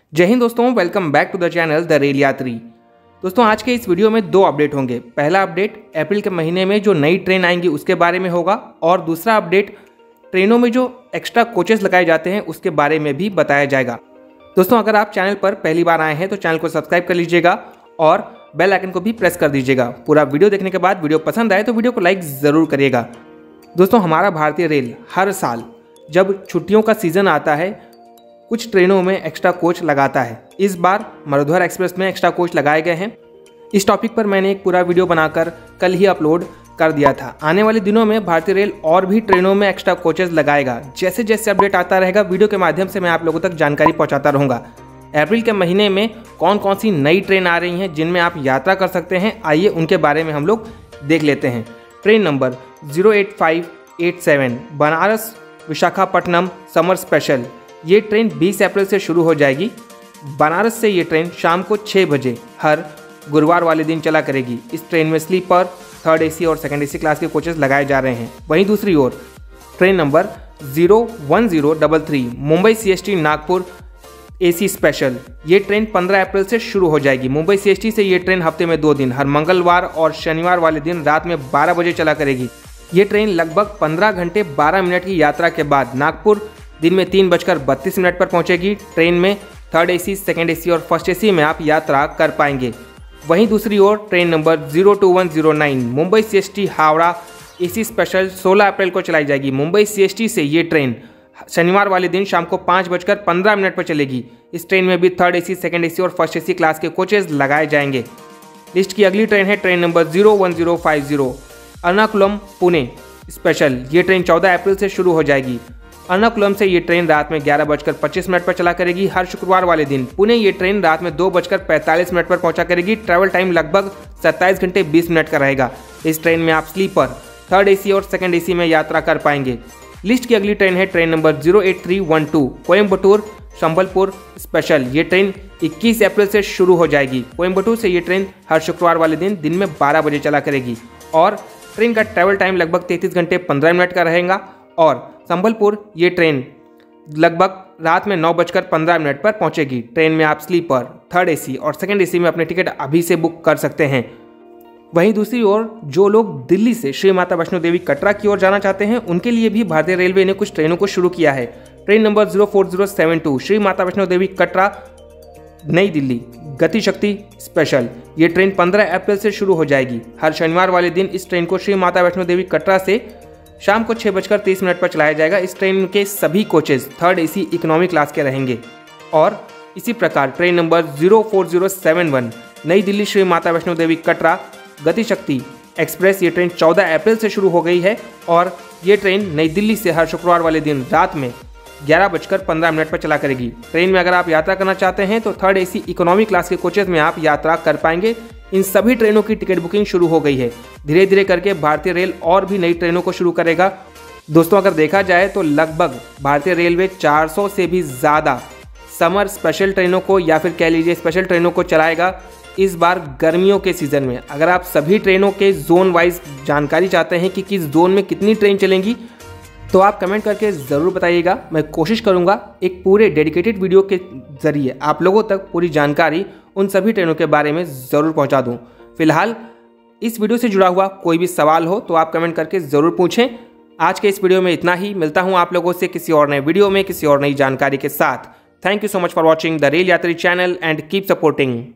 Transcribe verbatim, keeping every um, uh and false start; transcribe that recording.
जय हिंद दोस्तों, welcome back to the channel the rail Yatri. दोस्तों आज के इस वीडियो में दो अपडेट होंगे। पहला अपडेट अप्रैल के महीने में जो नई ट्रेन आएंगी उसके बारे में होगा और दूसरा अपडेट ट्रेनों में जो एक्स्ट्रा कोचेस लगाए जाते हैं उसके बारे में भी बताया जाएगा। दोस्तों अगर आप चैनल पर पहली बार आए हैं तो चैनल को सब्सक्राइब कर लीजिएगा और बेल आइकन को भी प्रेस कर दीजिएगा। पूरा वीडियो देखने के बाद वीडियो पसंद आए तो वीडियो को लाइक ज़रूर करिएगा। दोस्तों हमारा भारतीय रेल हर साल जब छुट्टियों का सीज़न आता है कुछ ट्रेनों में एक्स्ट्रा कोच लगाता है। इस बार मरुधर एक्सप्रेस में एक्स्ट्रा कोच लगाए गए हैं। इस टॉपिक पर मैंने एक पूरा वीडियो बनाकर कल ही अपलोड कर दिया था। आने वाले दिनों में भारतीय रेल और भी ट्रेनों में एक्स्ट्रा कोचेस लगाएगा। जैसे जैसे अपडेट आता रहेगा वीडियो के माध्यम से मैं आप लोगों तक जानकारी पहुंचाता रहूँगा। अप्रैल के महीने में कौन कौन सी नई ट्रेन आ रही हैं जिनमें आप यात्रा कर सकते हैं, आइए उनके बारे में हम लोग देख लेते हैं। Train number zero eight five eight seven Banaras Visakhapatnam summer special. ये ट्रेन बीस अप्रैल से शुरू हो जाएगी। बनारस से ये ट्रेन शाम को छः बजे हर गुरुवार वाले दिन चला करेगी। इस ट्रेन में स्लीपर, थर्ड एसी और सेकंड एसी क्लास के कोचेस लगाए जा रहे हैं। वहीं दूसरी ओर train number zero one zero three three Mumbai CST Nagpur AC special. ये ट्रेन पंद्रह अप्रैल से शुरू हो जाएगी। मुंबई सीएसटी से ये ट्रेन हफ्ते में दो दिन हर मंगलवार और शनिवार वाले दिन रात में बारह बजे चला करेगी। ये ट्रेन लगभग पंद्रह घंटे बारह मिनट की यात्रा के बाद नागपुर दिन में तीन बजकर बत्तीस मिनट पर पहुंचेगी। ट्रेन में थर्ड एसी, सेकंड एसी और फर्स्ट एसी में आप यात्रा कर पाएंगे। वहीं दूसरी ओर train number zero two one zero nine Mumbai CST Howrah AC special सोलह अप्रैल को चलाई जाएगी। मुंबई सीएसटी से ये ट्रेन शनिवार वाले दिन शाम को पाँच बजकर पंद्रह मिनट पर चलेगी। इस ट्रेन में भी थर्ड एसी, सेकंड एसी और फर्स्ट एसी क्लास के कोचेज लगाए जाएंगे। लिस्ट की अगली ट्रेन है train number zero one zero five zero Ernakulam Pune special. ये ट्रेन चौदह अप्रैल से शुरू हो जाएगी। एर्नाकुलम से ये ट्रेन रात में ग्यारह बजकर पच्चीस मिनट पर चला करेगी हर शुक्रवार वाले दिन। पुणे ये ट्रेन रात में दो बजकर पैंतालीस मिनट पर पहुंचा करेगी। ट्रैवल टाइम लगभग सत्ताईस घंटे बीस मिनट का रहेगा। इस ट्रेन में आप स्लीपर, थर्ड एसी और सेकंड एसी में यात्रा कर पाएंगे। लिस्ट की अगली ट्रेन है train number zero eight three one two Coimbatore Sambalpur special. ये ट्रेन इक्कीस अप्रैल से शुरू हो जाएगी। कोयम्बटूर से ये ट्रेन हर शुक्रवार वाले दिन दिन में बारह बजे चला करेगी और ट्रेन का ट्रैवल टाइम लगभग तैंतीस घंटे पंद्रह मिनट का रहेगा। और संबलपुर ये ट्रेन लगभग रात में नौ बजकर पंद्रह मिनट पर पहुंचेगी। ट्रेन में आप स्लीपर, थर्ड एसी और सेकंड एसी में अपने टिकट अभी से बुक कर सकते हैं। वहीं दूसरी ओर जो लोग दिल्ली से श्री माता वैष्णो देवी कटरा की ओर जाना चाहते हैं उनके लिए भी भारतीय रेलवे ने कुछ ट्रेनों को शुरू किया है। Train number zero four zero seven two Shri Mata Vaishno Devi Katra नई दिल्ली गति शक्ति स्पेशल। ये ट्रेन पंद्रह अप्रैल से शुरू हो जाएगी। हर शनिवार वाले दिन इस ट्रेन को श्री माता वैष्णो देवी कटरा से शाम को छः बजकर तीस मिनट पर चलाया जाएगा। इस ट्रेन के सभी coaches third AC economy class के रहेंगे। और इसी प्रकार train number zero four zero seven one Nai Delhi Shri Mata Vaishno Devi Katra गति शक्ति एक्सप्रेस। ये ट्रेन चौदह अप्रैल से शुरू हो गई है और ये ट्रेन नई दिल्ली से हर शुक्रवार वाले दिन रात में ग्यारह बजकर पंद्रह मिनट पर चला करेगी। ट्रेन में अगर आप यात्रा करना चाहते हैं तो थर्ड एसी इकोनॉमी क्लास के कोचेज में आप यात्रा कर पाएंगे। इन सभी ट्रेनों की टिकट बुकिंग शुरू हो गई है। धीरे धीरे करके भारतीय रेल और भी नई ट्रेनों को शुरू करेगा। दोस्तों अगर देखा जाए तो लगभग भारतीय रेलवे चार सौ से भी ज़्यादा समर स्पेशल ट्रेनों को या फिर कह लीजिए स्पेशल ट्रेनों को चलाएगा इस बार गर्मियों के सीज़न में। अगर आप सभी ट्रेनों के जोन वाइज जानकारी चाहते हैं कि किस जोन में कितनी ट्रेन चलेंगी तो आप कमेंट करके ज़रूर बताइएगा। मैं कोशिश करूंगा एक पूरे डेडिकेटेड वीडियो के ज़रिए आप लोगों तक पूरी जानकारी उन सभी ट्रेनों के बारे में ज़रूर पहुंचा दूं। फिलहाल इस वीडियो से जुड़ा हुआ कोई भी सवाल हो तो आप कमेंट करके ज़रूर पूछें। आज के इस वीडियो में इतना ही। मिलता हूं आप लोगों से किसी और नए वीडियो में किसी और नई जानकारी के साथ। Thank you so much for watching the rail Yatri channel and keep supporting.